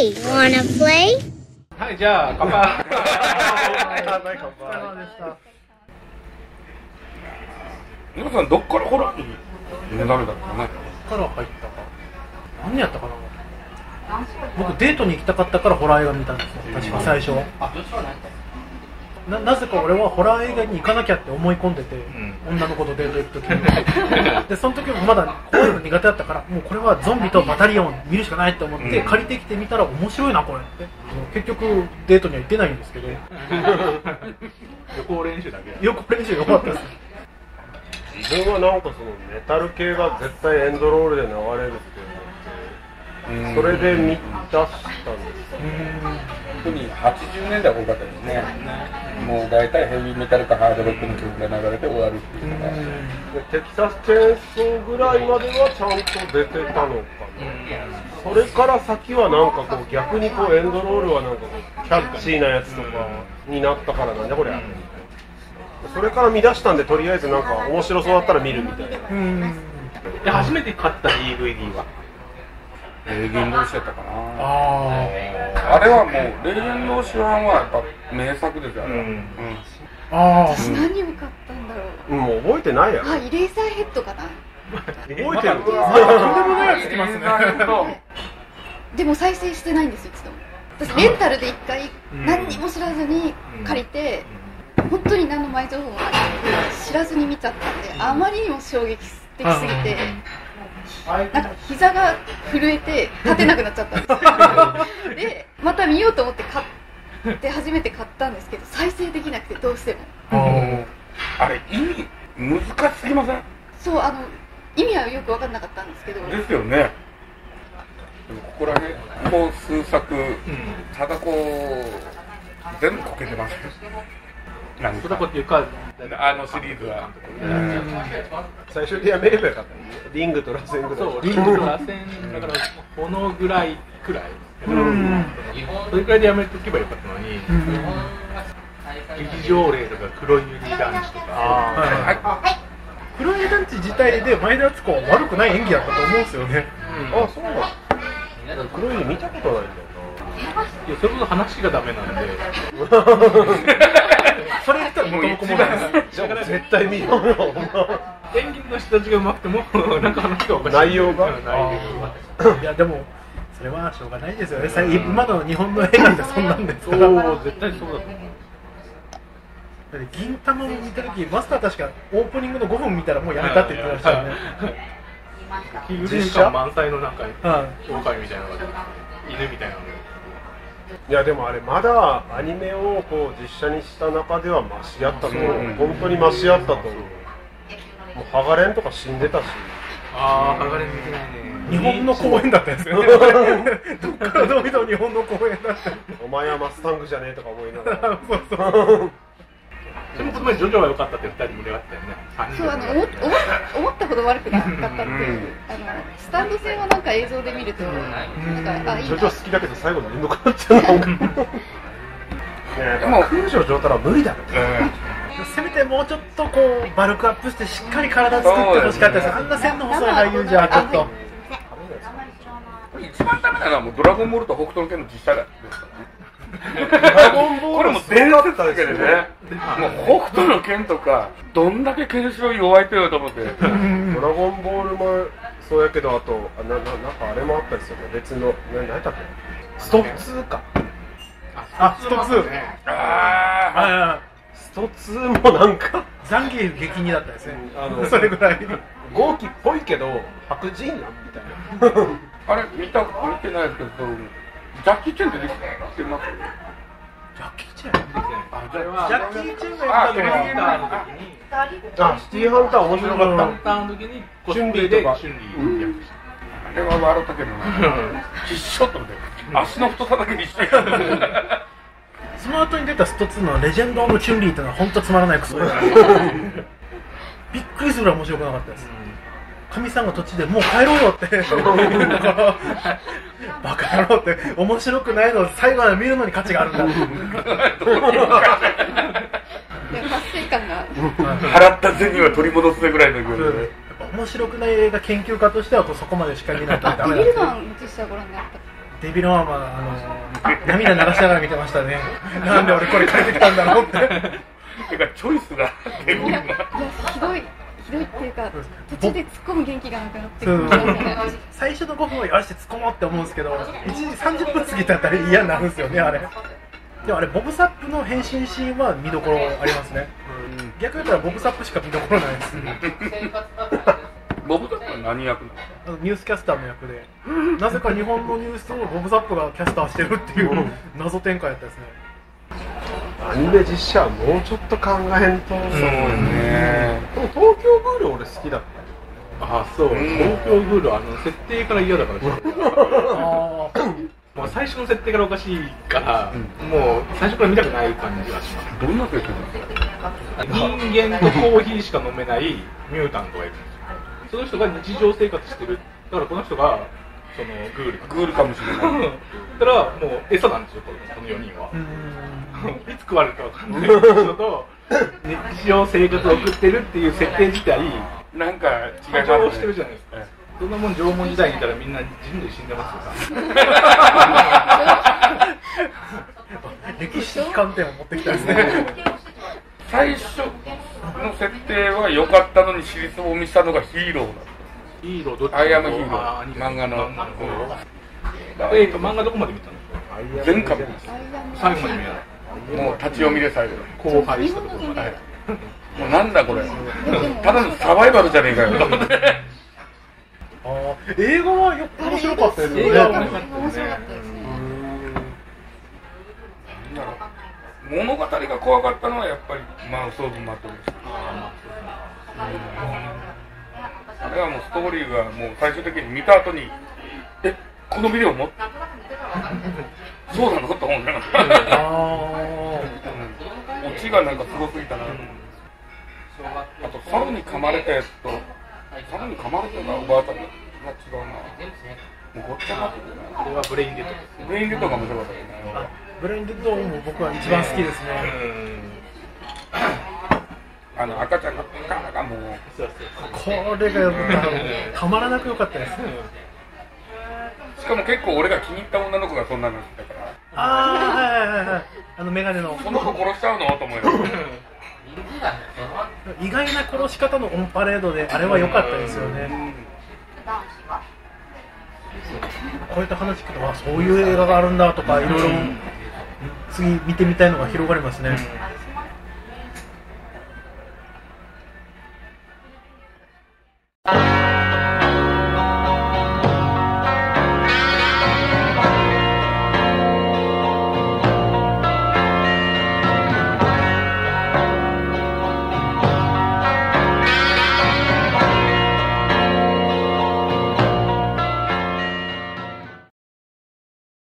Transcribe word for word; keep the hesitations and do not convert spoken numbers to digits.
Hey, wanna play? はい、じゃあ乾杯。 乾杯乾杯。 皆さんどっからホラーに目覚めたのかな。 どっから入ったか。何やったかな。僕デートに行きたかったからホラー映画見たんですよ。確か最初は。な, なぜか俺はホラー映画に行かなきゃって思い込んでて、うん、女の子とデート行くときにでその時もまだ怖いの苦手だったからもうこれはゾンビとバタリオン見るしかないと思って、うん、借りてきてみたら面白いなこれって結局デートには行ってないんですけど予行練習だけ予行練習良かったです。 自分はなんかそのメタル系が絶対エンドロールで流れるって思ってそれで見出したんです。 特にはちじゅうねんだい多かったですね。もう大体ヘビーメタルかハードロックの曲が流れて終わるっていうのがでテキサスチェーンソーぐらいまではちゃんと出てたのかな。それから先はなんかこう逆にこうエンドロールはなんかこうキャッチーなやつとかになったからなんだこれ。それから見出したんでとりあえずなんか面白そうだったら見るみたいな。 うんで初めて買った ディーブイディー はレーゲン同士だったかな。 ああれはもうレーゲン同士はやっぱ名作ですよね。うんうん、 あ私何を買ったんだろう。 もう覚えてないやろ。 あ、イレーサーヘッドかな。 覚えてる。 またとんでもないやつきますね。 でも再生してないんですよ。私レンタルで一回何にも知らずに借りて、本当に何の前情報もなくて知らずに見ちゃったんで、あまりにも衝撃的すぎて。なんか膝が震えて立てなくなっちゃったんですよで、また見ようと思って買って初めて買ったんですけど再生できなくてどうしてもあれ意味難しすぎません？ そう、あの意味はよく分からなかったんですけどですよね。でもここら辺もう数作、うん、ただこう全部こけてますなんかっていうかあのシリーズは最初にやめればよかったね。リングと螺旋ぐらい。 そう、リングと螺旋だから炎ぐらいくらい。それくらいでやめとけばよかったのに。劇場霊とか黒い塗り団地とか。 黒い塗り団地自体で前田敦子は悪くない演技だったと思うんですよね。 あ、そうなの。黒い塗り見たことないんだよな。 いや、それこそ話がダメなんで。 それ言ったら元も子もないです。 だから絶対見ようよ。 演技の人たちが上手くてもなんか話がおかしい。 内容が。 いやでもそれはしょうがないですよね。今の日本の映画ってそんなんですから。 そう絶対そうだと思う。 銀魂を見たときマスター確かオープニングのごふん見たらもうやめたって言ってましたよね。 実写満載の中に妖怪みたいなのが犬みたいなの。 いやでもあれまだアニメをこう実写にした中ではマシやったと思う。本当にマシやったと思う。もうハガレンとか死んでたし。 ああ、ハガレン見てないね。 日本の公演だったんですよね。どっからどう見ても日本の公演だった。 お前はマスタングじゃねえとか思いながら。 そうそう。 でもこの前ジョジョは良かったってふたり盛り上がったよね。 そう、あの思思ったほど悪くなかったっていう。あのスタンド戦はなんか映像で見るとなんかあいいな。 ジョジョ好きだけど最後に面倒くなっちゃうの。 でも空城城太郎は無理だって。せめてもうちょっとこうバルクアップしてしっかり体作ってほしかったです。あんな線の細い俳優じゃちょっと。 一番ダメなのはもうドラゴンボールと北斗の拳の実写ですからね。 ドラゴンボールも伝説だけでね。もう北斗の拳とかどんだけケンシロウ弱いとよと思って。ドラゴンボールもそうやけどあとあなななんかあれもあったですよね。別の何だっけ。ストツーか。 あ、ストツー。 ああ。 ストツーもなんか残機激似だったですね。 あのそれぐらい。 豪気っぽいけど白人なんみたいな。 あれ見た見てないですけど。ジャッキー・チェン出てきてます。 ジャッキー・チェン出てきてない。ジャッキー・チェンがやったのはあ、シティハンター面白かった。 ハンターの時にコスプレでチュンリー役してあれは笑ったけどな。一緒と思って足の太さだけにして。 その後に出たストツーのレジェンド・オブ・チュンリーっていうのは本当つまらないクソでびっくりするぐらい面白くなかったです。神さんが土地でもう帰ろうよってバカ野郎って面白くないのを最後まで見るのに価値があるんだって達成感が払った銭は取り戻すぐらいの勢いで面白くない映画研究家としてはそこまでしか見ないとダメだ。 ビルマン実写ご覧になった。 デビルマンはあの涙流しながら見てましたね。なんで俺これ借りてきたんだろうって。 てかチョイスがデビルマン。 いやひどいひどいっていうか途中で突っ込む元気がなくなってくるんですよね。 最初のごふんはよし突っ込もうって思うんですけど、いちじさんじゅっぷん過ぎたら嫌になるんですよねあれ。でもあれボブサップの変身シーンは見どころありますね。逆に言ったらボブサップしか見どころないです。 ボブサップは何役なの？ ニュースキャスターの役で、なぜか日本のニュースをボブサップがキャスターしてるっていう謎展開やったですね。 アニメ実写はもうちょっと考えんと。そうね。 でも東京グール俺好きだった。 あそう、東京グールあの設定から嫌だからあもう最初の設定からおかしいから、うん、もう最初から見たくない感じがします。 どんな設定なんですか？ 人間とコーヒーしか飲めないミュータントがいるんですよ。その人が日常生活してる。だからこの人がそのグールグールかもしれない。 だからもう餌なんですよこのよにんは。いつ食われるかわかんない人と日常生活を送ってるっていう設定自体なんか違いますね。してるじゃないですか。そんなもん縄文時代にいたらみんな人類死んでますよ。 歴史的観点を持ってきたんですね。 最初の設定は良かったのに尻すぼみしたのがヒーローなの。 ヒーローどっち？ アイアムヒーロー。漫画の。 えっと漫画どこまで見たの？ 全巻見ました。 最後まで見ない。 もう立ち読みで最後。 後輩したところまで。 もうなんだこれ。ただのサバイバルじゃねえかよ。 あ映画はよ面白かったですね。 映画は面白かったですね。 物語が怖かったのはやっぱりマウス・オブ・マトリス。あれはもうストーリーがもう最終的に見た後にえこのビデオもそうなのと思うね。オチがなんかすごすぎたな。あと猿に噛まれたやつと猿に噛まれたのがおばあちゃんが違うな。もうごっちゃなってるな。 あれはブレインデッドです。 ブレインデッドが面白かったよね。 ブレインデッドも僕は一番好きですね。 あの赤ちゃんがカーがもうこれがたまらなく良かったです。 しかも結構俺が気に入った女の子がそんなのしてたから。 ああはいはいはい。あのメガネの。 その子殺しちゃうのと思います。 意外な殺し方のオンパレードであれは良かったですよね。こういった話聞くと、あ、そういう映画があるんだとかいろいろ次見てみたいのが広がりますね。